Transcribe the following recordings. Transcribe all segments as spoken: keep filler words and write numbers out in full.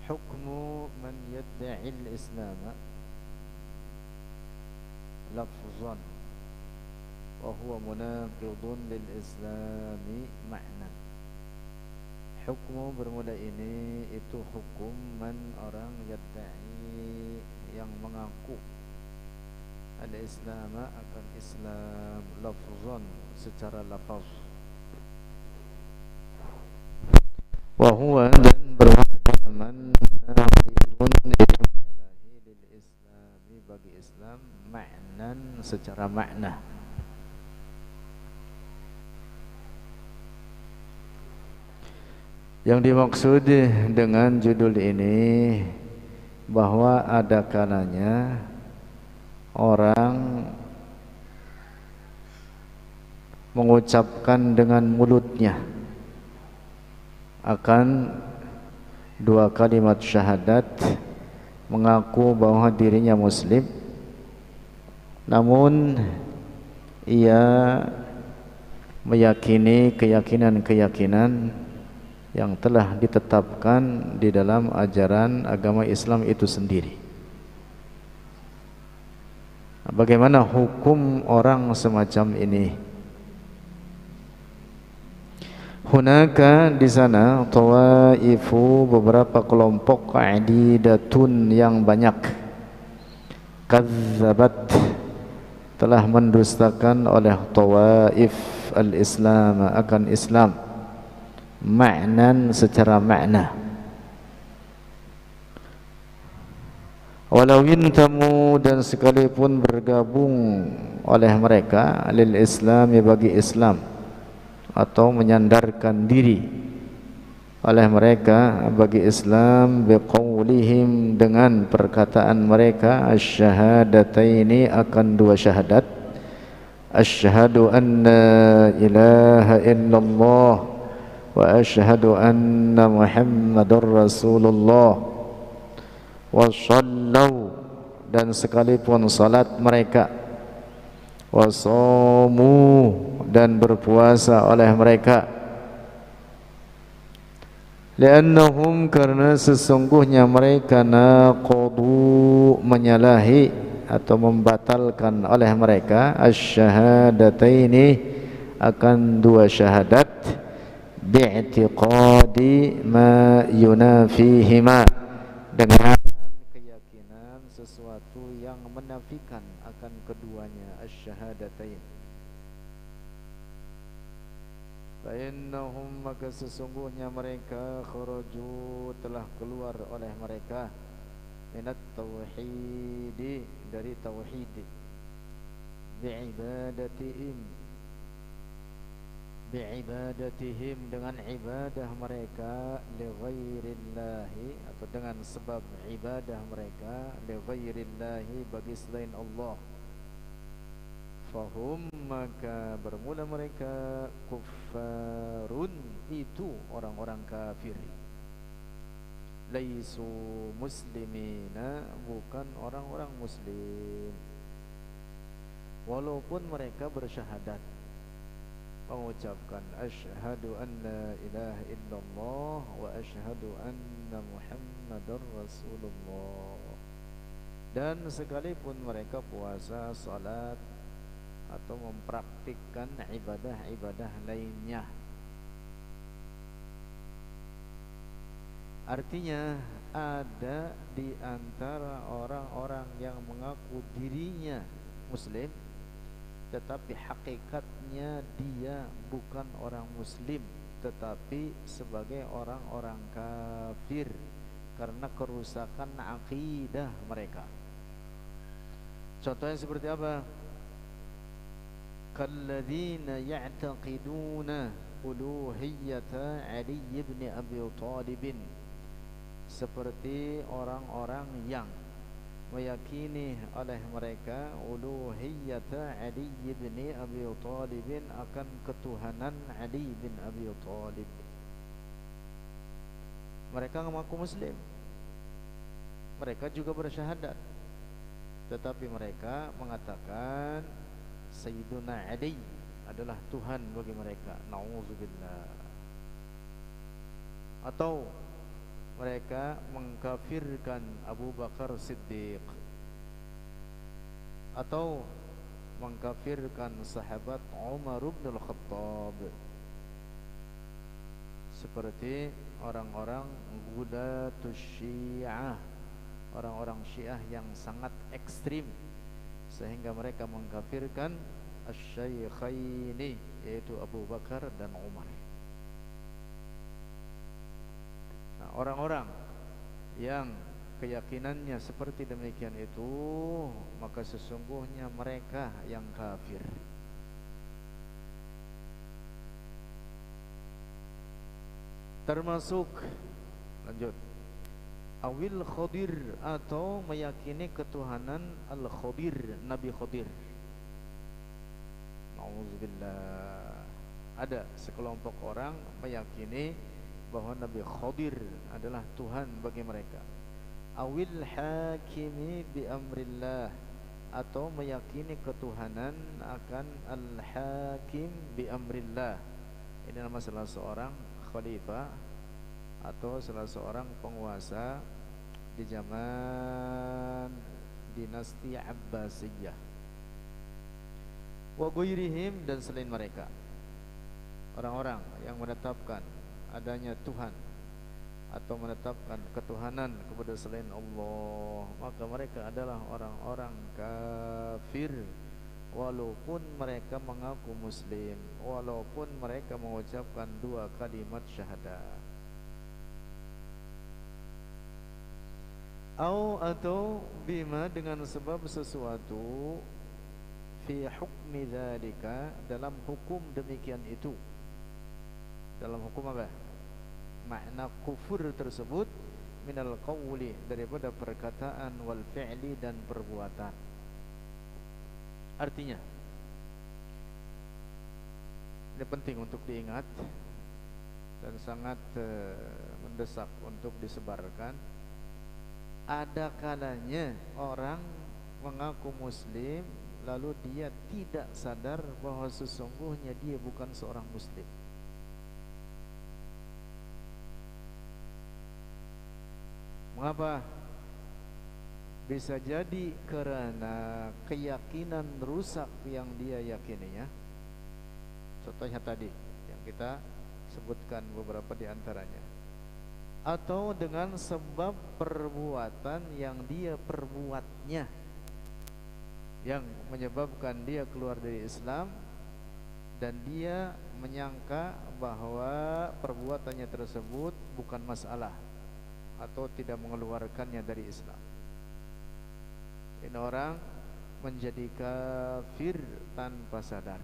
hukmu man yadda'il islam lafzan wa huwa munaqidun lil islami ma'nan. Hukmu bermula ini itu hukum man orang yadda'i yang mengaku al-islam akan Islam lafzan secara lafaz, wa huwa dan bermula man munaqidun itu menyalahi lil islami bagi Islam ma'nan secara makna. Yang dimaksud dengan judul ini bahwa ada kalanya orang mengucapkan dengan mulutnya akan dua kalimat syahadat, mengaku bahwa dirinya muslim, namun ia meyakini keyakinan-keyakinan yang telah ditetapkan di dalam ajaran agama Islam itu sendiri. Bagaimana hukum orang semacam ini? Hunaka di sana tawaifu beberapa kelompok adidatun yang banyak kadzabat telah mendustakan oleh tawaif al-Islam akan Islam ma'nan secara makna. Walau intamu dan sekalipun bergabung oleh mereka lil Islami bagi Islam atau menyandarkan diri oleh mereka bagi Islam biqaulihim dengan perkataan mereka asyhadataini akan dua syahadat, asyhadu anna ilaha illallah wa asyhadu anna Muhammadar Rasulullah, wa sallu dan sekalipun salat mereka, wa shamu dan berpuasa oleh mereka, li'annahum karena sesungguhnya mereka naqadu menyalahi atau membatalkan oleh mereka asyhadataini akan dua syahadat bi'tiqadi ma yunafihima dengan keyakinan sesuatu yang menafikan akan keduanya asyhadatain. Fa innahum maka sesungguhnya mereka kharaju telah keluar oleh mereka minat tauhid dari tauhid bi'ibadatihim bi'ibadatihim dengan ibadah mereka li ghairillahi atau dengan sebab ibadah mereka li ghairillahi bagi selain Allah. Fahum maka bermula mereka kuffarun itu orang-orang kafir, laisu muslimina bukan orang-orang muslim, walaupun mereka bersyahadat mengucapkan asyhadu an la ilaha illallah wa asyhadu anna Muhammadar Rasulullah, dan sekalipun mereka puasa, salat atau mempraktikkan ibadah-ibadah lainnya. Artinya ada di antara orang-orang yang mengaku dirinya muslim tetapi hakikatnya dia bukan orang muslim, tetapi sebagai orang-orang kafir karena kerusakan akidah mereka. Contohnya seperti apa? Kalladzina ya'taqiduna uluhiyyata Ali ibn Abi Thalib, seperti orang-orang yang meyakini oleh mereka uluhiyyata Ali bin Abi Thalib akan ketuhanan Ali bin Abi Thalib. Mereka mengaku muslim, mereka juga bersyahadat, tetapi mereka mengatakan Sayyiduna Ali adalah Tuhan bagi mereka. Nauzubillah. Atau mereka mengkafirkan Abu Bakar Siddiq atau mengkafirkan sahabat Umar bin Al-Khattab, seperti orang-orang Ghudatus Syiah, orang-orang Syiah yang sangat ekstrim sehingga mereka mengkafirkan Asy-Syaikhaini, yaitu Abu Bakar dan Umar. Nah, orang-orang yang keyakinannya seperti demikian itu, maka sesungguhnya mereka yang kafir. Termasuk, lanjut, awil Khadir, atau meyakini ketuhanan Al-Khadir, Nabi Khadir. Nauzubillah. Ada sekelompok orang meyakini bahwa Nabi Khadir adalah Tuhan bagi mereka. Awil hakimi bi amrillah, atau meyakini ketuhanan akan al-hakim bi amrillah. Ini nama salah seorang khalifah atau salah seorang penguasa di zaman dinasti Abbasiyah. Wa ghairihim, dan selain mereka, orang-orang yang menetapkan adanya Tuhan atau menetapkan ketuhanan kepada selain Allah, maka mereka adalah orang-orang kafir, walaupun mereka mengaku muslim, walaupun mereka mengucapkan dua kalimat syahadat. Au, atau bima, dengan sebab sesuatu, fi hukmi dzalika, dalam hukum demikian itu. Dalam hukum apa? Makna kufur tersebut minal qawli, daripada perkataan, wal fi'li, dan perbuatan. Artinya, ini penting untuk diingat dan sangat uh, mendesak untuk disebarkan. Ada kalanya orang mengaku muslim lalu dia tidak sadar bahwa sesungguhnya dia bukan seorang muslim. Mengapa? Bisa jadi karena keyakinan rusak yang dia yakininya. Contohnya tadi yang kita sebutkan beberapa di antaranya. Atau dengan sebab perbuatan yang dia perbuatnya, yang menyebabkan dia keluar dari Islam, dan dia menyangka bahwa perbuatannya tersebut bukan masalah atau tidak mengeluarkannya dari Islam. Ini orang menjadi kafir tanpa sadar.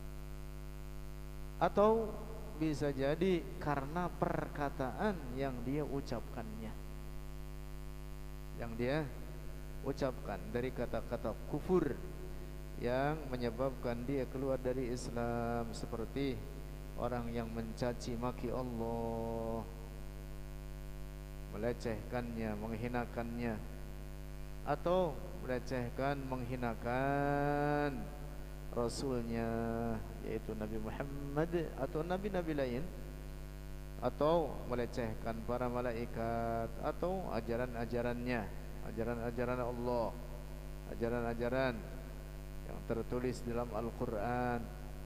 Atau bisa jadi karena perkataan yang dia ucapkannya, yang dia ucapkan dari kata-kata kufur yang menyebabkan dia keluar dari Islam, seperti orang yang mencaci maki Allah, melecehkannya, menghinakannya, atau melecehkan, menghinakan Rasulnya, yaitu Nabi Muhammad, atau nabi-nabi lain, atau melecehkan para malaikat, atau ajaran-ajarannya, ajaran-ajaran Allah, ajaran-ajaran yang tertulis dalam Al-Quran,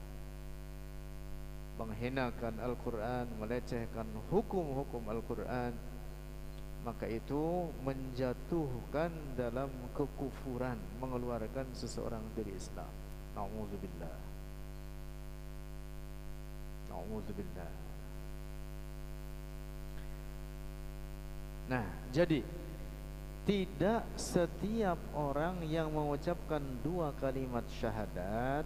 menghinakan Al-Quran, melecehkan hukum-hukum Al-Quran, maka itu menjatuhkan dalam kekufuran, mengeluarkan seseorang dari Islam. Na'udzubillah. Na'udzubillah. Nah, jadi tidak setiap orang yang mengucapkan dua kalimat syahadat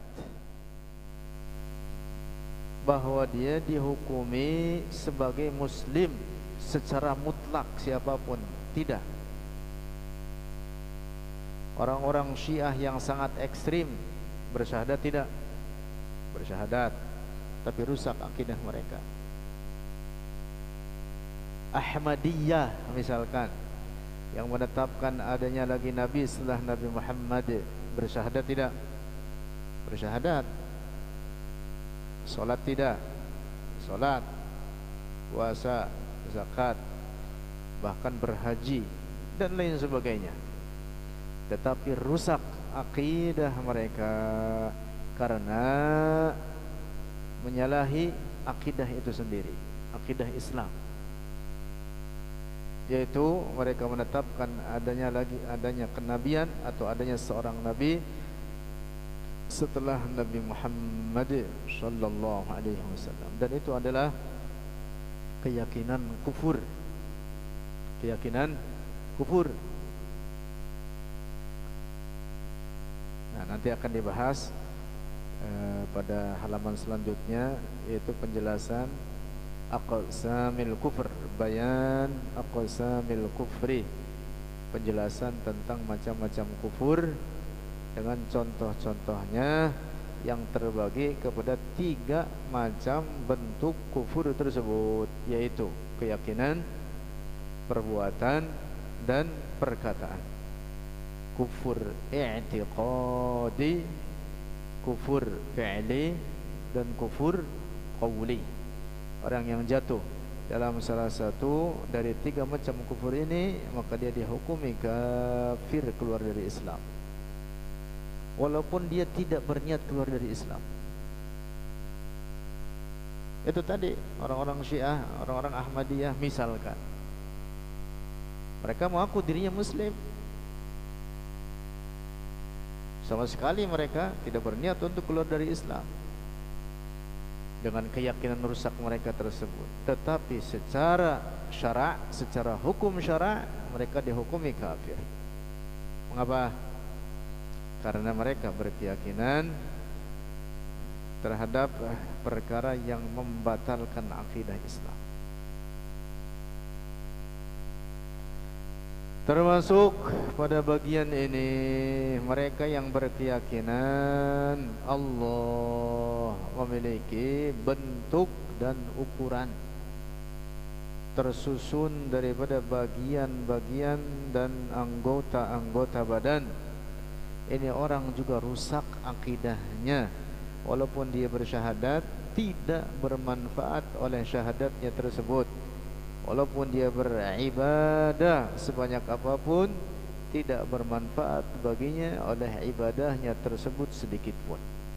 bahwa dia dihukumi sebagai muslim secara mutlak siapapun. Tidak. Orang-orang Syiah yang sangat ekstrim bersyahadat tidak? Bersyahadat, tapi rusak akidah mereka. Ahmadiyah misalkan, yang menetapkan adanya lagi Nabi setelah Nabi Muhammad, bersyahadat tidak? Bersyahadat. Solat tidak? Solat. Puasa, zakat, bahkan berhaji dan lain sebagainya. Tetapi rusak akidah mereka karena menyalahi akidah itu sendiri, akidah Islam, yaitu mereka menetapkan adanya lagi adanya kenabian atau adanya seorang nabi setelah Nabi Muhammad sallallahu alaihi wasallam, dan itu adalah keyakinan kufur, keyakinan kufur. Nah, nanti akan dibahas eh, pada halaman selanjutnya, yaitu penjelasan aqsamil kufr, bayan aqsamil kufri, penjelasan tentang macam-macam kufur dengan contoh-contohnya yang terbagi kepada tiga macam bentuk kufur tersebut, yaitu keyakinan, perbuatan, dan perkataan. Kufur i'tiqadi, kufur fi'li, dan kufur qawli. Orang yang jatuh dalam salah satu dari tiga macam kufur ini, maka dia dihukumi kafir, keluar dari Islam, walaupun dia tidak berniat keluar dari Islam. Itu tadi orang-orang Syiah, orang-orang Ahmadiyah misalkan, mereka mengaku dirinya Muslim, sama sekali mereka tidak berniat untuk keluar dari Islam dengan keyakinan rusak mereka tersebut. Tetapi secara syara', secara hukum syara', mereka dihukumi kafir. Mengapa? Karena mereka berkeyakinan terhadap perkara yang membatalkan akidah Islam. Termasuk pada bagian ini mereka yang berkeyakinan Allah memiliki bentuk dan ukuran, tersusun daripada bagian-bagian dan anggota-anggota badan. Ini orang juga rusak akidahnya, walaupun dia bersyahadat tidak bermanfaat oleh syahadatnya tersebut. Walaupun dia beribadah sebanyak apapun, tidak bermanfaat baginya oleh ibadahnya tersebut sedikit pun.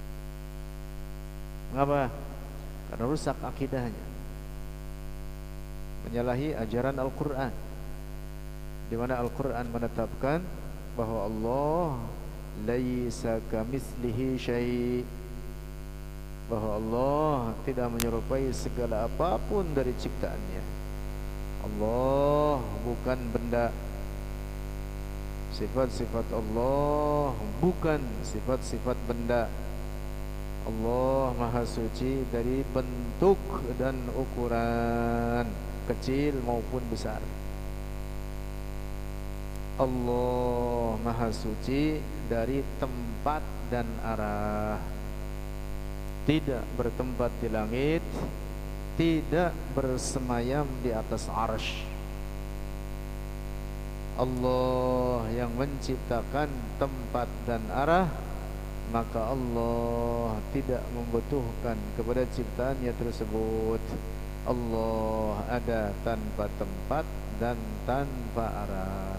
Mengapa? Karena rusak akidahnya, menyalahi ajaran Al-Quran, di mana Al-Quran menetapkan bahwa Allah laisa kamitslihi syai', bahwa Allah tidak menyerupai segala apapun dari ciptaannya. Allah bukan benda, sifat-sifat Allah bukan sifat-sifat benda. Allah Maha Suci dari bentuk dan ukuran, kecil maupun besar. Allah Maha Suci dari tempat dan arah, tidak bertempat di langit, tidak bersemayam di atas arsy. Allah yang menciptakan tempat dan arah, maka Allah tidak membutuhkan kepada ciptaannya tersebut. Allah ada tanpa tempat dan tanpa arah.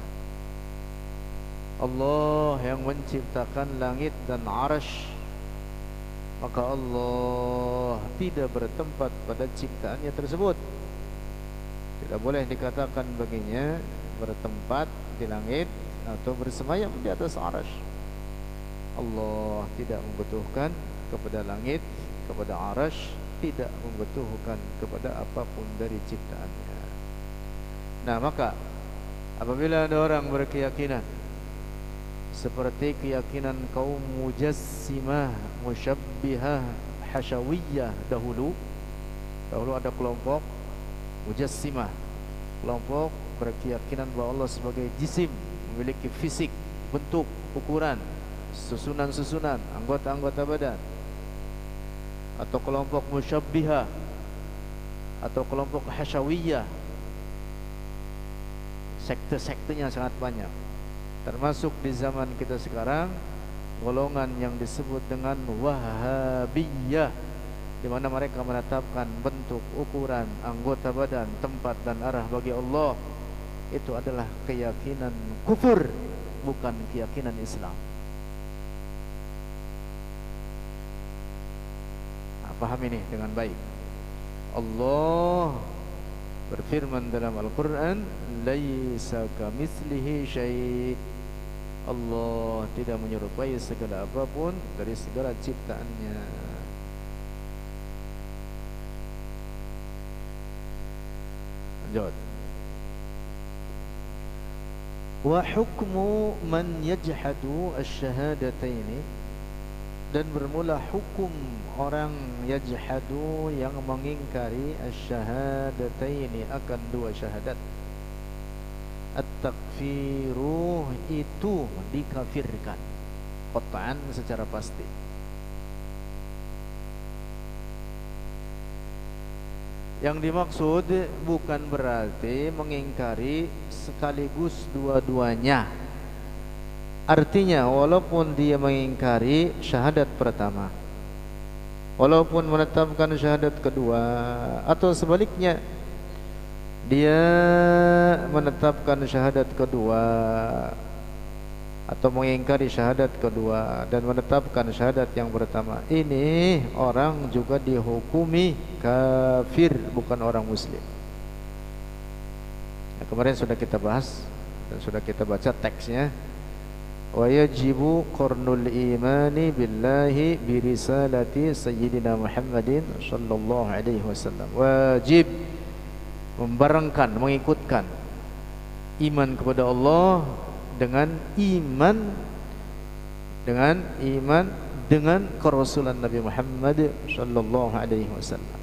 Allah yang menciptakan langit dan arsy, maka Allah tidak bertempat pada ciptaannya tersebut. Tidak boleh dikatakan baginya bertempat di langit atau bersemayam di atas arsy. Allah tidak membutuhkan kepada langit, kepada arsy, tidak membutuhkan kepada apapun dari ciptaannya. Nah, maka apabila ada orang berkeyakinan seperti keyakinan kaum Mujassimah, Musyabbihah, Hasyawiyah dahulu. Dahulu ada kelompok Mujassimah, kelompok berkeyakinan bahwa Allah sebagai jisim, memiliki fisik, bentuk, ukuran, susunan-susunan, anggota-anggota badan. Atau kelompok Musyabbihah, atau kelompok Hasyawiyah. Sekte-sektenya sangat banyak. Termasuk di zaman kita sekarang, golongan yang disebut dengan Wahabiyah, di mana mereka menetapkan bentuk, ukuran, anggota badan, tempat dan arah bagi Allah. itu adalah keyakinan kufur, bukan keyakinan Islam. Nah, paham ini dengan baik. Allah berfirman dalam Al-Quran, laisa kamitslihi syai'. Allah tidak menyerupai segala apapun dari segala ciptaannya. Lanjut. Wa hukmu man yajhadu asy-syahadataini, dan bermula hukum orang yajhadu yang mengingkari asy-syahadataini akan dua syahadat. At-takfiru itu dikafirkan qat'an secara pasti. Yang dimaksud bukan berarti mengingkari sekaligus dua-duanya. Artinya walaupun dia mengingkari syahadat pertama, walaupun menetapkan syahadat kedua, atau sebaliknya dia menetapkan syahadat kedua atau mengingkari syahadat kedua dan menetapkan syahadat yang pertama, ini orang juga dihukumi kafir, bukan orang muslim. Nah, kemarin sudah kita bahas dan sudah kita baca teksnya. Wa yajibu qarnul imani billahi bi risalati sayyidina Muhammadin sallallahu alaihi wasallam. Wajib membarengkan, mengikutkan iman kepada Allah dengan iman dengan iman dengan kerasulan Nabi Muhammad sallallahu alaihi wasallam.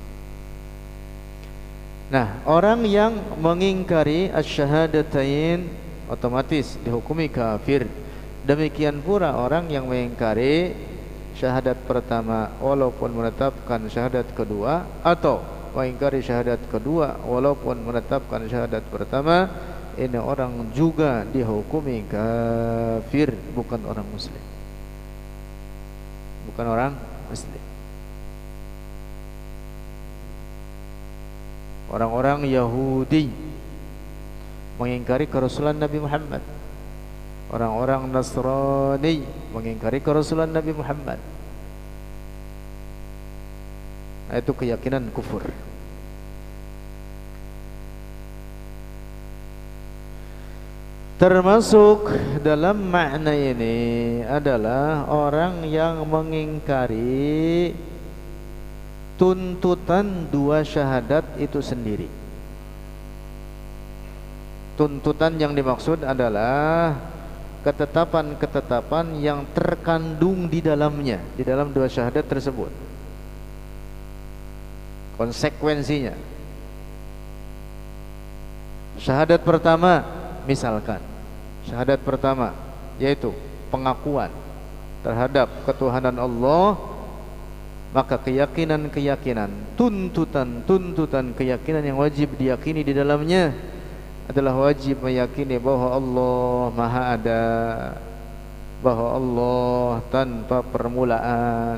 Nah, orang yang mengingkari asyhadatain otomatis dihukumi kafir. Demikian pula orang yang mengingkari syahadat pertama walaupun menetapkan syahadat kedua, atau mengingkari syahadat kedua walaupun menetapkan syahadat pertama, ini orang juga dihukumi kafir, bukan orang muslim. Bukan orang muslim. Orang-orang Yahudi mengingkari kerasulan Nabi Muhammad. Orang-orang Nasrani mengingkari kerasulan Nabi Muhammad. Nah, itu keyakinan kufur. Termasuk dalam makna ini adalah orang yang mengingkari tuntutan dua syahadat itu sendiri. Tuntutan yang dimaksud adalah ketetapan-ketetapan yang terkandung di dalamnya, di dalam dua syahadat tersebut. Konsekuensinya, syahadat pertama, misalkan syahadat pertama yaitu pengakuan terhadap ketuhanan Allah, maka keyakinan-keyakinan, tuntutan-tuntutan keyakinan yang wajib diyakini di dalamnya adalah wajib meyakini bahwa Allah Maha Ada, bahwa Allah tanpa permulaan,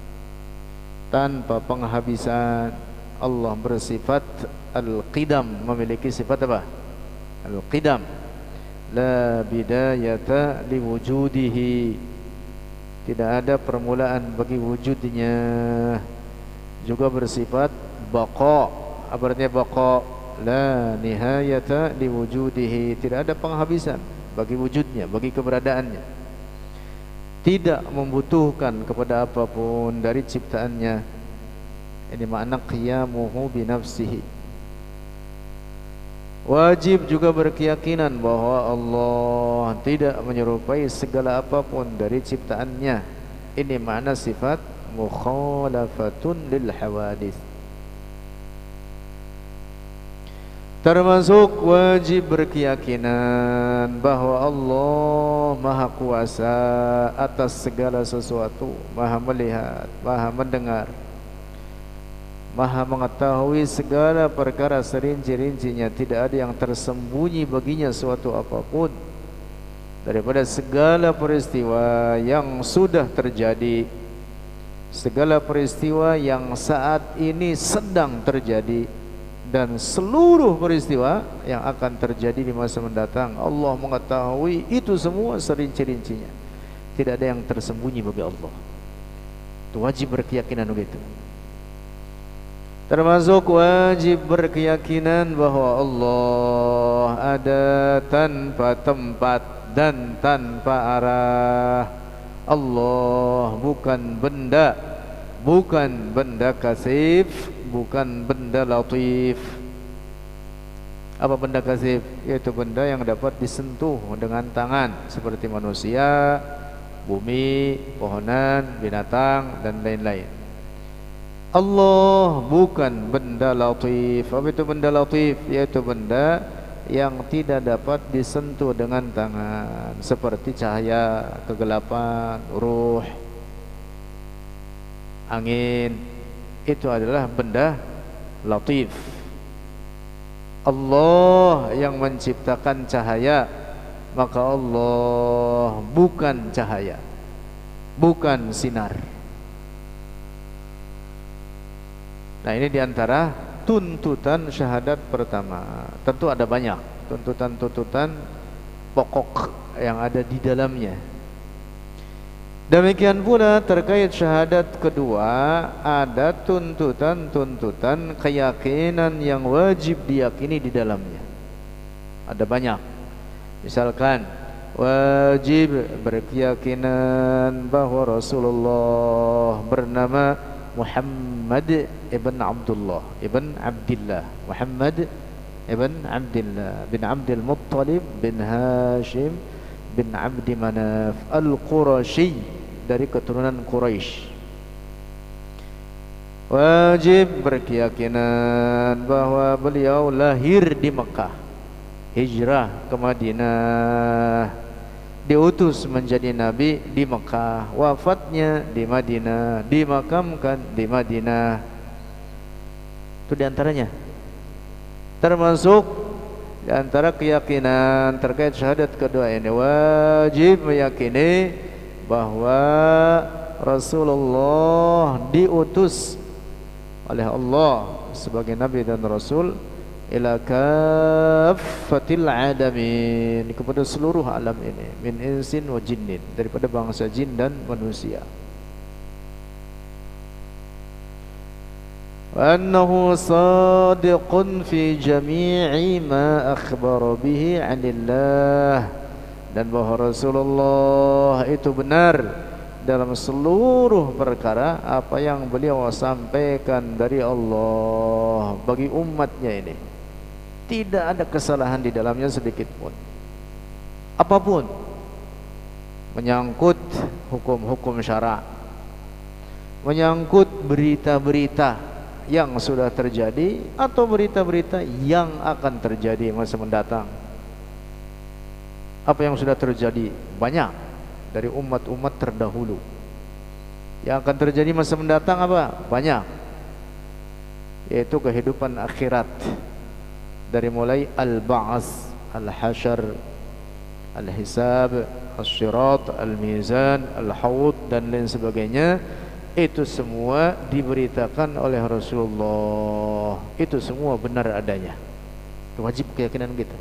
tanpa penghabisan. Allah bersifat Al-Qidam, memiliki sifat apa? Al-Qidam, la bidayata liwujudihi, tidak ada permulaan bagi wujudnya. Juga bersifat baqa, apa artinya baqa? La nihayata liwujudihi, tidak ada penghabisan bagi wujudnya, bagi keberadaannya. Tidak membutuhkan kepada apapun dari ciptaannya. Ini makna qiyamuhu binafsihi. Wajib juga berkeyakinan bahwa Allah tidak menyerupai segala apapun dari ciptaannya. Ini makna sifat mukhalafatun lil hawadits. Termasuk wajib berkeyakinan bahwa Allah Maha Kuasa atas segala sesuatu, Maha melihat, Maha mendengar, Maha mengetahui segala perkara serinci-rincinya. Tidak ada yang tersembunyi baginya suatu apapun daripada segala peristiwa yang sudah terjadi, segala peristiwa yang saat ini sedang terjadi, dan seluruh peristiwa yang akan terjadi di masa mendatang. Allah mengetahui itu semua serinci-rincinya. Tidak ada yang tersembunyi bagi Allah. Itu wajib berkeyakinan begitu. Termasuk wajib berkeyakinan bahwa Allah ada tanpa tempat dan tanpa arah. Allah bukan benda, bukan benda kasif, bukan benda latif. Apa benda kasif? Yaitu benda yang dapat disentuh dengan tangan, seperti manusia, bumi, pohonan, binatang, dan lain-lain. Allah bukan benda latif. Apa itu benda latif? Yaitu benda yang tidak dapat disentuh dengan tangan, seperti cahaya, kegelapan, ruh, angin. Itu adalah benda latif. Allah yang menciptakan cahaya, maka Allah bukan cahaya, bukan sinar. Nah, ini diantara tuntutan syahadat pertama. Tentu ada banyak tuntutan-tuntutan pokok yang ada di dalamnya. Demikian pula terkait syahadat kedua, ada tuntutan-tuntutan keyakinan yang wajib diyakini di dalamnya. Ada banyak. Misalkan wajib berkeyakinan bahwa Rasulullah bernama Muhammad ibn Abdullah ibn Abdillah, Muhammad ibn Abdillah bin Abdul Muttalib bin Hashim bin Abdi Manaf Al-Qurashi, dari keturunan Quraisy. Wajib berkeyakinan bahwa beliau lahir di Mekah, hijrah ke Madinah, diutus menjadi nabi di Mekah, wafatnya di Madinah, dimakamkan di Madinah. Itu diantaranya. Termasuk diantara keyakinan terkait syahadat kedua ini, wajib meyakini bahwa Rasulullah diutus oleh Allah sebagai nabi dan rasul ila kaffatil alamin, kepada seluruh alam ini, min insin wa jinnin, daripada bangsa jin dan manusia. Wa annahu sadiqun fi jami'i ma akhbara bihi 'anillah, dan bahwa Rasulullah itu benar dalam seluruh perkara apa yang beliau sampaikan dari Allah bagi umatnya ini. Tidak ada kesalahan di dalamnya sedikit pun. Apapun menyangkut hukum-hukum syara', menyangkut berita-berita yang sudah terjadi atau berita-berita yang akan terjadi masa mendatang. Apa yang sudah terjadi banyak dari umat-umat terdahulu. Yang akan terjadi masa mendatang apa? Banyak. Yaitu kehidupan akhirat. Dari mulai al-ba'as, al-hasyar, al-hisab, al-syirat, al-mizan, al-hawd, dan lain sebagainya. Itu semua diberitakan oleh Rasulullah. Itu semua benar adanya. Itu wajib keyakinan kita.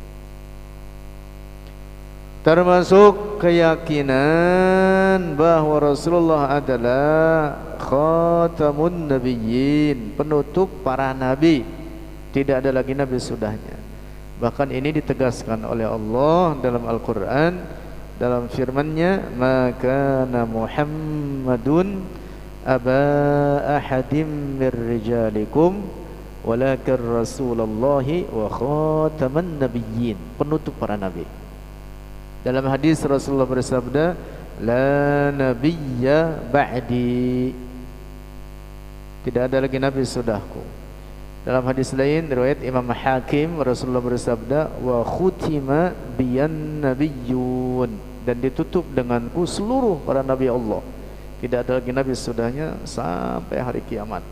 Termasuk keyakinan bahwa Rasulullah adalah khatamun nabiyyin, penutup para nabi. Tidak ada lagi nabi sudahnya. Bahkan ini ditegaskan oleh Allah dalam Al-Quran, dalam firman-Nya, maka Muhammadun aba ahadim mir rijalikum walakin Rasulullahi wa khataman nabiyyin, penutup para nabi. Dalam hadis Rasulullah bersabda, la nabiyya ba'di, tidak ada lagi nabi sudahku. Dalam hadis lain riwayat Imam Hakim, Rasulullah bersabda, wa khutima biyan nabiyyun, dan ditutup denganku seluruh para nabi Allah. Tidak ada lagi nabi sudahnya sampai hari kiamat.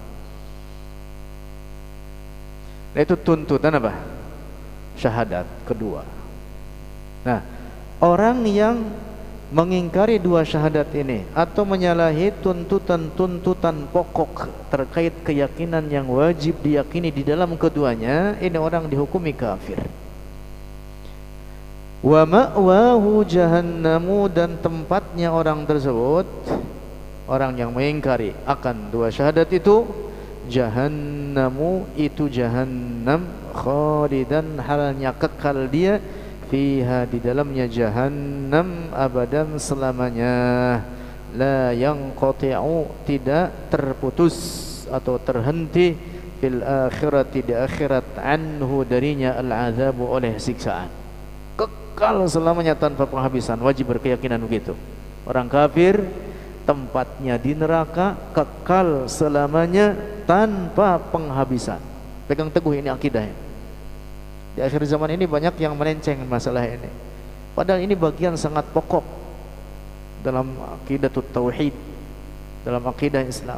Nah, itu tuntutan apa? Syahadat kedua. Nah, orang yang mengingkari dua syahadat ini atau menyalahi tuntutan-tuntutan pokok terkait keyakinan yang wajib diyakini di dalam keduanya, ini orang dihukumi kafir. Wa ma'wahu jahannamu, dan tempatnya orang tersebut, orang yang mengingkari akan dua syahadat itu, jahannamu, itu jahannam, khalidan, halnya kekal dia, fiha, di dalamnya jahannam, abadan, selamanya, la yanqati'u, tidak terputus atau terhenti, fil akhirati, di akhirat, anhu, darinya, al-azabu, oleh siksaan, kekal selamanya tanpa penghabisan. Wajib berkeyakinan begitu. Orang kafir tempatnya di neraka, kekal selamanya tanpa penghabisan. Pegang teguh ini akidahnya. Di akhir zaman ini banyak yang melenceng masalah ini, padahal ini bagian sangat pokok dalam aqidatut tauhid, dalam akidah Islam.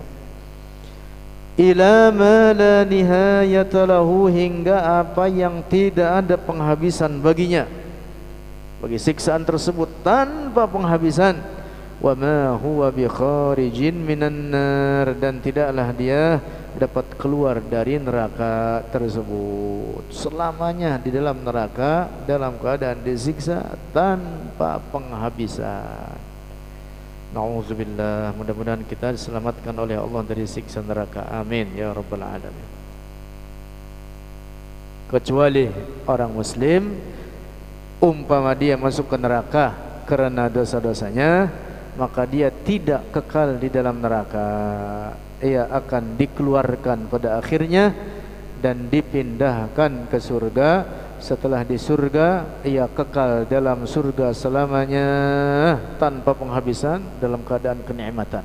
Ila ma la nihayata lahu, hingga apa yang tidak ada penghabisan baginya, bagi siksaan tersebut tanpa penghabisan. Wa ma huwa bi kharijin minan nar, dan tidaklah dia dapat keluar dari neraka tersebut, selamanya di dalam neraka dalam keadaan disiksa tanpa penghabisan. Nauzubillah, mudah-mudahan kita diselamatkan oleh Allah dari siksa neraka. Amin ya rabbal alamin. Kecuali orang muslim, umpama dia masuk ke neraka karena dosa-dosanya, maka dia tidak kekal di dalam neraka. Ia akan dikeluarkan pada akhirnya dan dipindahkan ke surga. Setelah di surga, ia kekal dalam surga selamanya tanpa penghabisan, dalam keadaan kenikmatan.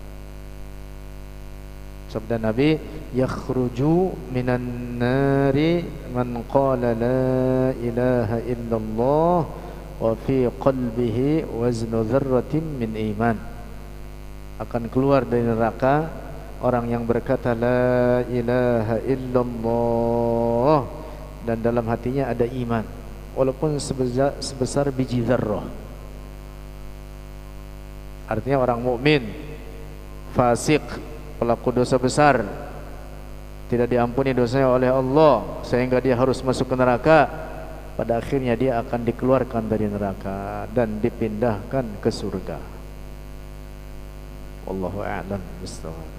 Sabda Nabi, yakhruju minan nari man qala la ilaha illallah wa fi qalbihi waznu dzarratin min iman. Akan keluar dari neraka orang yang berkata la ilaha illallah dan dalam hatinya ada iman, walaupun sebesar, sebesar biji zarrah. Artinya orang mukmin, fasik, pelaku dosa besar, tidak diampuni dosanya oleh Allah sehingga dia harus masuk ke neraka. Pada akhirnya dia akan dikeluarkan dari neraka dan dipindahkan ke surga. Wallahu a'lam bishawab.